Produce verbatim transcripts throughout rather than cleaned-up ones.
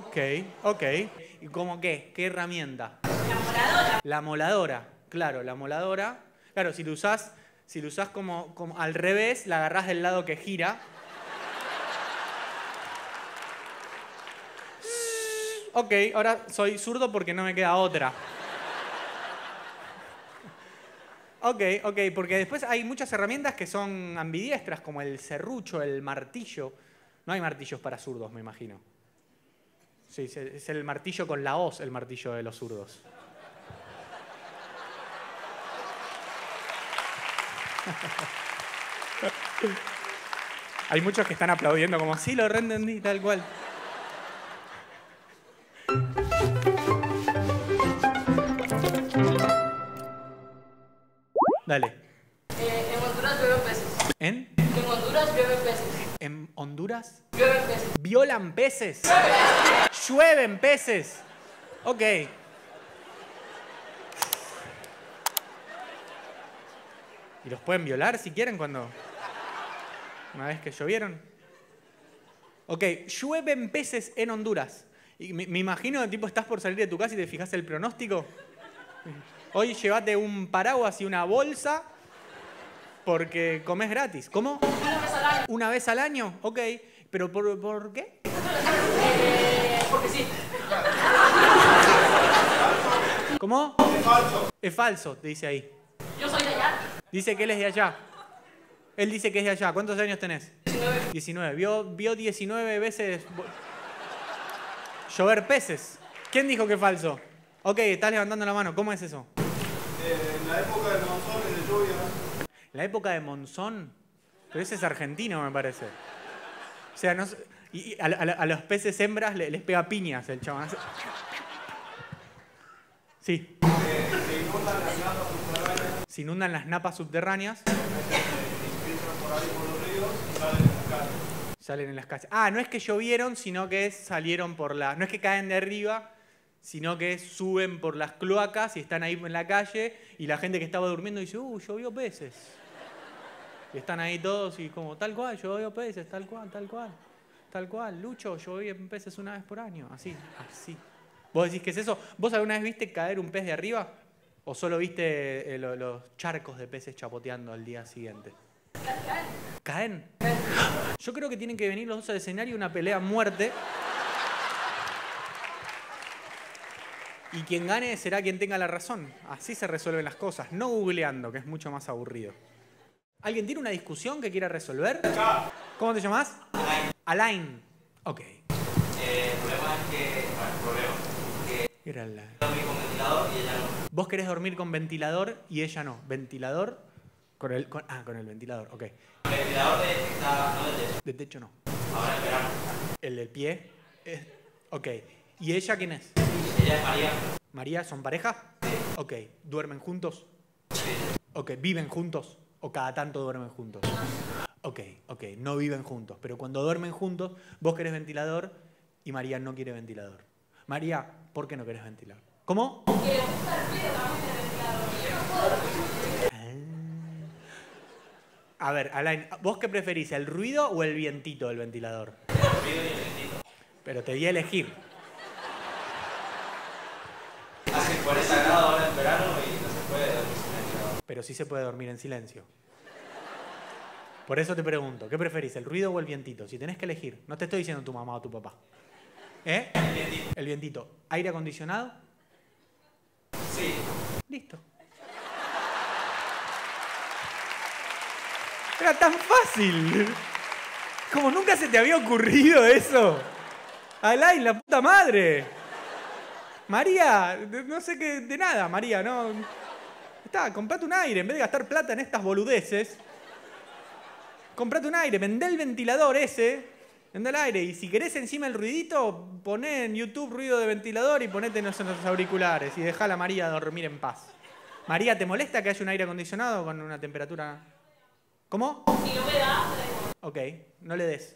Ok, ok. ¿Y cómo qué? ¿Qué herramienta? La moladora. La moladora, claro, la moladora. Claro, si lo usás, si lo usás como, como al revés, la agarrás del lado que gira. Ok, ahora soy zurdo porque no me queda otra. Ok, ok, porque después hay muchas herramientas que son ambidiestras, como el serrucho, el martillo. No hay martillos para zurdos, me imagino. Sí, es el martillo con la hoz, el martillo de los zurdos. Hay muchos que están aplaudiendo como, sí, lo reentendí, tal cual. Dale. Eh, en Honduras llueven peces. ¿En? En Honduras llueven peces. ¿En Honduras? Llueven peces. ¿Violan peces? ¿Llueven peces? Ok. ¿Y los pueden violar si quieren cuando... una vez que llovieron? Ok, llueven peces en Honduras. Y me, me imagino, tipo, estás por salir de tu casa y te fijas el pronóstico. Hoy llévate un paraguas y una bolsa porque comes gratis. ¿Cómo? Una vez al año. ¿Una vez al año? Ok. ¿Pero por, por qué? Eh, porque sí. ¿Cómo? Es falso. Es falso, dice ahí. Yo soy de allá. Dice que él es de allá. Él dice que es de allá. ¿Cuántos años tenés? diecinueve. diecinueve. Vio, vio diecinueve veces llover peces. ¿Quién dijo que es falso? Ok, estás levantando la mano. ¿Cómo es eso? Eh, en la época de monzón y de lluvia. La época de monzón. Pero ese es argentino, me parece. O sea, no, y, y a, a, a los peces hembras les, les pega piñas el chabón. Sí. Eh, se inundan las napas subterráneas. Se inundan las napas subterráneas. Se infiltran por ahí por los ríos y salen en las calles. Salen en las calles. Ah, no es que llovieron, sino que salieron por la... No es que caen de arriba, sino que suben por las cloacas y están ahí en la calle y la gente que estaba durmiendo dice, uh, llovió peces. Y están ahí todos y como, tal cual, llovió peces, tal cual, tal cual. Tal cual, Lucho, llovió peces una vez por año. Así, así. ¿Vos decís qué es eso? ¿Vos alguna vez viste caer un pez de arriba? ¿O solo viste eh, lo, los charcos de peces chapoteando al día siguiente? ¿Caen? Yo creo que tienen que venir los dos al escenario, una pelea a muerte. Y quien gane será quien tenga la razón. Así se resuelven las cosas, no googleando, que es mucho más aburrido. ¿Alguien tiene una discusión que quiera resolver? ¿Cómo te llamas? Alain. Alain. Ok. Eh, el problema es que... Bueno, el problema. Que Era la... dormí con ventilador y ella no. Vos querés dormir con ventilador y ella no. ¿Ventilador? Con el, con, ah, con el ventilador, ok. El ventilador de, está, no del techo. De techo no. Ahora en verano. El del pie. Eh, ok. ¿Y ella quién es? Ella es María. ¿María? ¿Son pareja? Sí. Ok. ¿Duermen juntos? Sí. Ok. ¿Viven juntos? ¿O cada tanto duermen juntos? Ok, ok. No viven juntos. Pero cuando duermen juntos, vos querés ventilador y María no quiere ventilador. María, ¿por qué no querés ventilador? ¿Cómo? Que le gusta el ruido también del ventilador. Yo no puedo dormir. A ver, Alain, ¿vos qué preferís, el ruido o el vientito del ventilador? El ruido y el vientito. Pero te di a elegir. Hace cuarenta grados ahora en verano y no se puede dormir sin ventilador. Pero sí se puede dormir en silencio. Por eso te pregunto, ¿qué preferís, el ruido o el vientito? Si tenés que elegir, no te estoy diciendo tu mamá o tu papá. ¿Eh? El vientito. El vientito. ¿Aire acondicionado? Sí. Listo. Era tan fácil. Como nunca se te había ocurrido eso. Alain, la puta madre. María, no sé qué, de nada, María, no. Está, comprate un aire, en vez de gastar plata en estas boludeces. Comprate un aire, vendé el ventilador ese, vendé el aire. Y si querés encima el ruidito, poné en YouTube ruido de ventilador y ponete en los auriculares y dejá a la María dormir en paz. María, ¿te molesta que haya un aire acondicionado con una temperatura? ¿Cómo? Si no me da, me da igual. Ok, no le des.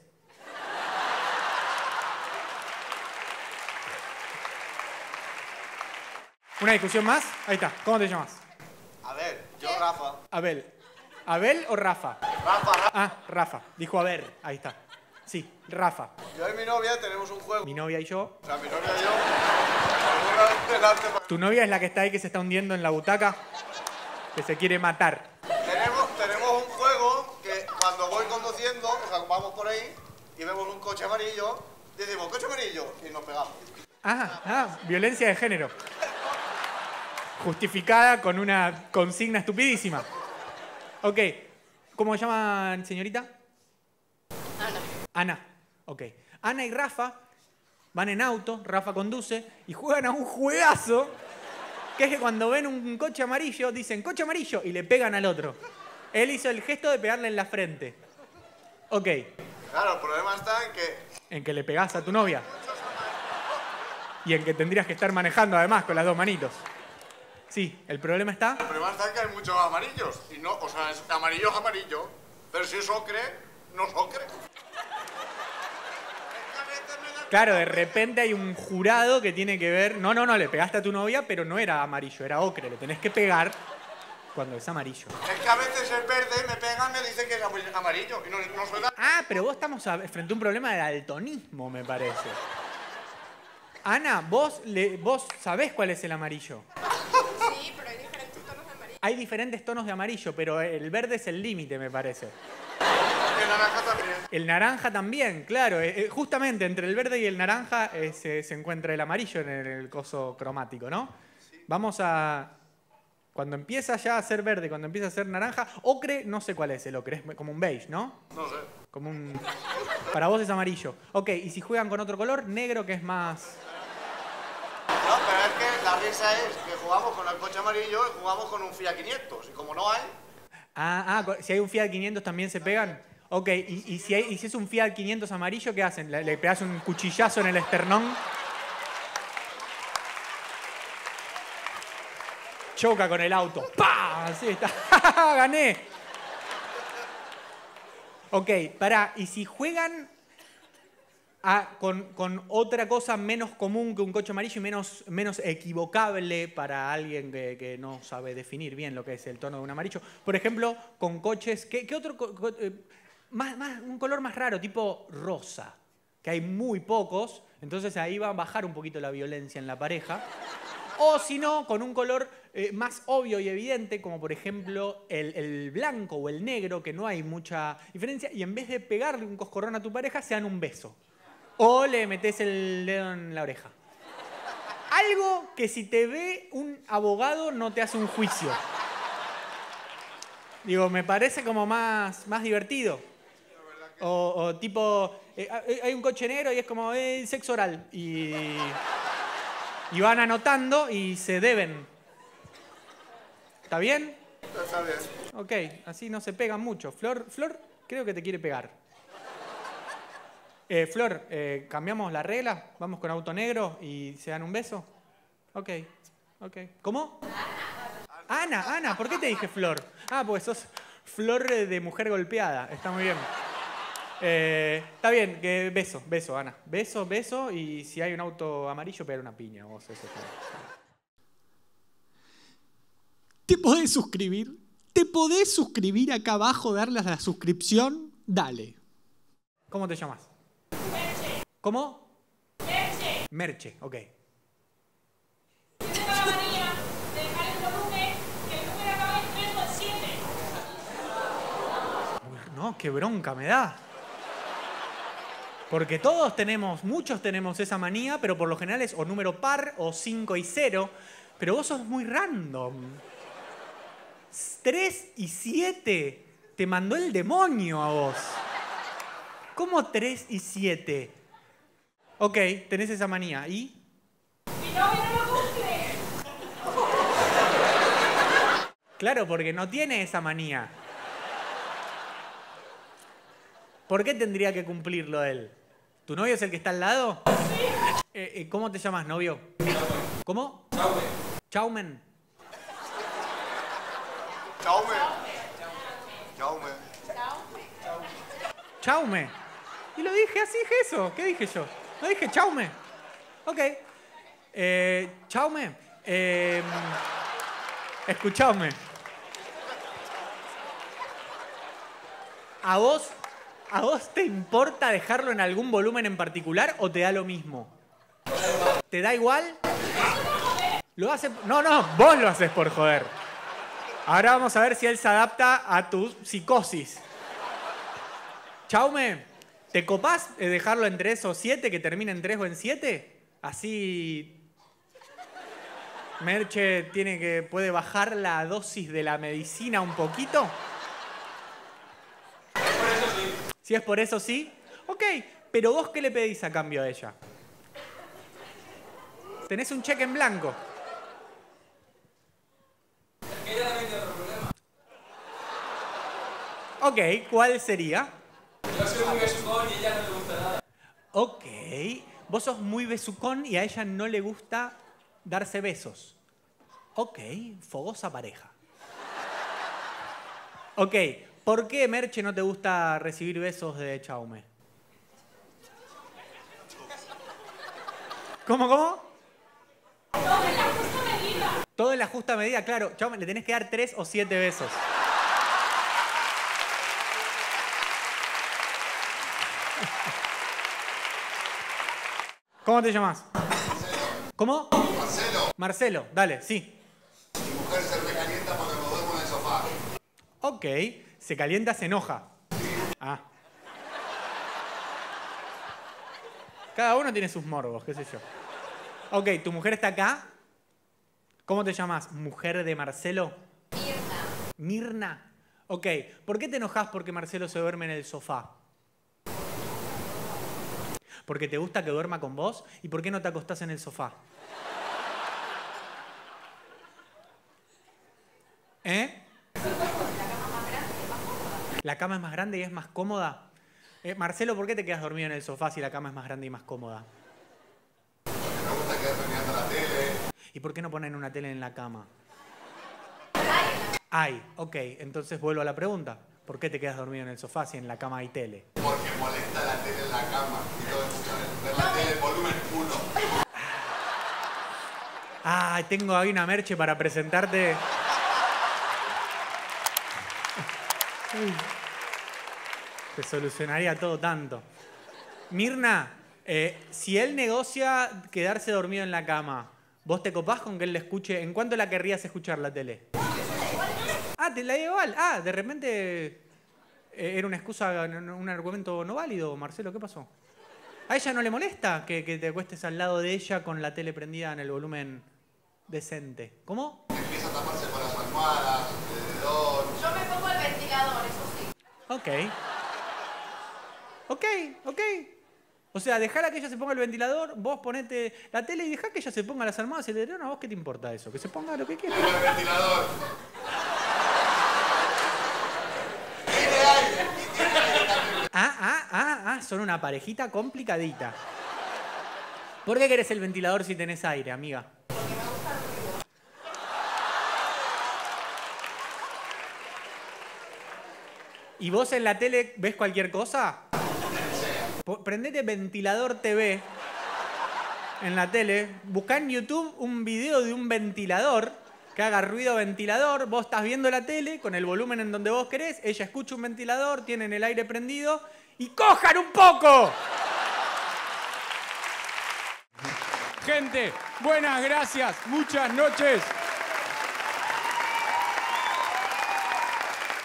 ¿Una discusión más? Ahí está. ¿Cómo te llamas? A ver, yo Rafa. Abel. ¿Abel o Rafa? Rafa, Rafa. Ah, Rafa. Dijo a ver. Ahí está. Sí, Rafa. Yo y mi novia tenemos un juego. Mi novia y yo. O sea, mi novia y yo. Alguna vez delante para- ¿Tu novia es la que está ahí que se está hundiendo en la butaca? Que se quiere matar. Tenemos, tenemos un juego que cuando voy conduciendo, o sea, vamos por ahí y vemos un coche amarillo, decimos, coche amarillo, y nos pegamos. Ah, ah, violencia de género. Justificada con una consigna estupidísima. Ok. ¿Cómo se llama, señorita? Ana. Ana. Ok. Ana y Rafa van en auto, Rafa conduce y juegan a un juegazo que es que cuando ven un coche amarillo dicen coche amarillo y le pegan al otro. Él hizo el gesto de pegarle en la frente. Ok. Claro, el problema está en que En que le pegás a tu novia. Y en que tendrías que estar manejando además con las dos manitos. Sí, el problema está... el problema está en que hay muchos amarillos. Y no, o sea, es amarillo es amarillo, pero si es ocre, no es ocre. Claro, de repente hay un jurado que tiene que ver... No, no, no, le pegaste a tu novia, pero no era amarillo, era ocre. Le tenés que pegar cuando es amarillo. Es que a veces es verde, me pegan, me dicen que es amarillo y no, no soy da- Ah, pero vos estamos a- frente a un problema de daltonismo, me parece. Ana, vos, le, vos sabés cuál es el amarillo. Sí, pero hay diferentes tonos de amarillo. Hay diferentes tonos de amarillo, pero el verde es el límite, me parece. El naranja también. El naranja también, claro. Eh, eh, justamente entre el verde y el naranja eh, se, se encuentra el amarillo en el, el coso cromático, ¿no? Vamos a... Cuando empieza ya a ser verde, cuando empieza a ser naranja, ocre, no sé cuál es el ocre, es como un beige, ¿no? No sé. Como un... Para vos es amarillo. Ok, y si juegan con otro color, negro, que es más... No, pero es que la risa es que jugamos con el coche amarillo y jugamos con un Fiat quinientos. Y como no hay, Ah, ah, si hay un Fiat quinientos también se pegan. Ok, y, y, si, hay, y si es un Fiat quinientos amarillo, ¿qué hacen? ¿Le, le pegás un cuchillazo en el esternón? Choca con el auto. ¡Pah! Así está. ¡Gané! Ok, pará. ¿Y si juegan a- con, con otra cosa menos común que un coche amarillo y menos, menos equivocable para alguien que, que no sabe definir bien lo que es el tono de un amarillo? Por ejemplo, con coches... ¿Qué, qué otro...? co- co- eh, más, más, un color más raro, tipo rosa, que hay muy pocos, entonces ahí va a bajar un poquito la violencia en la pareja. O si no, con un color eh, más obvio y evidente, como por ejemplo el, el blanco o el negro, que no hay mucha diferencia, y en vez de pegarle un coscorrón a tu pareja, se dan un beso. O le metes el dedo en la oreja. Algo que si te ve un abogado no te hace un juicio. Digo, me parece como más, más divertido. O, o tipo, eh, hay un coche negro y es como eh, sexo oral. Y... Y van anotando y se deben. ¿Está bien? está bien. Ok, así no se pegan mucho. Flor, Flor creo que te quiere pegar. Eh, Flor, eh, ¿cambiamos la regla? ¿Vamos con auto negro y se dan un beso? Ok, ok. ¿Cómo? Ana, Ana, ¿por qué te dije Flor? Ah, porque sos Flor de mujer golpeada. Está muy bien. Eh, está bien, que beso, beso, Ana. Beso, beso, y si hay un auto amarillo, pegar una piña. Vos, eso está bien. ¿Te podés suscribir? ¿Te podés suscribir acá abajo, darle a la suscripción? Dale. ¿Cómo te llamas? Merche. ¿Cómo? Merche. Merche, ok. Yo tengo la manía de dejar el volumen, que el número acaba en tres o en siete. Uy, no, qué bronca me da. Porque todos tenemos, muchos tenemos esa manía, pero por lo general es o número par o cinco y cero. Pero vos sos muy random. tres y siete. Te mandó el demonio a vos. ¿Cómo tres y siete? Ok, tenés esa manía. ¿Y? Mi novio no lo cumple. Claro, porque no tiene esa manía. ¿Por qué tendría que cumplirlo él? ¿Tu novio es el que está al lado? Sí. Eh, eh, ¿Cómo te llamas, novio? ¿Cómo? Chaume. Chaumen. Chaume. Chaume. Chaume. Y lo dije, así dije eso. ¿Qué dije yo? No dije chaume. Ok. Eh, chaume. Eh, escuchame. A vos, ¿A vos te importa dejarlo en algún volumen en particular o te da lo mismo? ¿Te da igual? Lo hace... No, no, vos lo haces por joder. Ahora vamos a ver si él se adapta a tu psicosis. Chaume, ¿te copás dejarlo en tres o siete, que termine en tres o en siete? Así... Merche tiene que, puede bajar la dosis de la medicina un poquito. Si es por eso sí, ok, pero vos ¿qué le pedís a cambio a ella? Tenés un cheque en blanco. Ella también tiene otro problema. Ok, ¿cuál sería? Yo soy muy besucón y a ella no le gusta nada. Ok, vos sos muy besucón y a ella no le gusta darse besos. Ok, fogosa pareja. Ok, ¿por qué, Merche, no te gusta recibir besos de Chaume? ¿Cómo, cómo? Todo en la justa medida. Todo en la justa medida, claro. Chaume, le tenés que dar tres o siete besos. ¿Cómo te llamas? ¿Cómo? Marcelo, Marcelo, dale, sí. mi mujer se me calienta porque me duermo en el sofá. Ok, se calienta, se enoja. Ah. Cada uno tiene sus morbos, qué sé yo. Ok, ¿tu mujer está acá? ¿Cómo te llamas? ¿Mujer de Marcelo? Mirna. ¿Mirna? Ok, ¿por qué te enojas porque Marcelo se duerme en el sofá? ¿Porque te gusta que duerma con vos? ¿Y por qué no te acostás en el sofá? ¿Eh? ¿La cama es más grande y es más cómoda? Eh, Marcelo, ¿por qué te quedas dormido en el sofá si la cama es más grande y más cómoda? Me gusta quedarme mirando la tele. ¿Y por qué no ponen una tele en la cama? Hay, ok. Entonces vuelvo a la pregunta. ¿Por qué te quedas dormido en el sofá si en la cama hay tele? Porque molesta la tele en la cama. Y todo escuchan ver la tele, volumen uno. Ah, tengo ahí una merche para presentarte. Uy, te solucionaría todo tanto. Mirna, eh, si él negocia quedarse dormido en la cama, ¿vos te copás con que él le escuche? ¿En cuánto la querrías escuchar la tele? Ah, te la da igual. Ah, de repente eh, era una excusa, un argumento no válido, Marcelo, ¿qué pasó? ¿A ella no le molesta que, que te acuestes al lado de ella con la tele prendida en el volumen decente? ¿Cómo? Empieza a taparse con las almohadas, el edredón. Yo me pongo el ventilador, eso sí. Ok. Ok, ok. O sea, dejala que ella se ponga el ventilador, vos ponete la tele y dejá que ella se ponga las almohadas y el edredón. ¿A vos qué te importa eso? Que se ponga lo que quiera. Tengo el ventilador. Tiene aire. Y tiene aire también. Ah, ah, ah, ah, son una parejita complicadita. ¿Por qué querés el ventilador si tenés aire, amiga? ¿Y vos en la tele ves cualquier cosa? Po- Prendete Ventilador T V en la tele, buscá en YouTube un video de un ventilador que haga ruido ventilador, vos estás viendo la tele con el volumen en donde vos querés, ella escucha un ventilador, tienen el aire prendido y ¡cojan un poco! Gente, buenas gracias, muchas noches.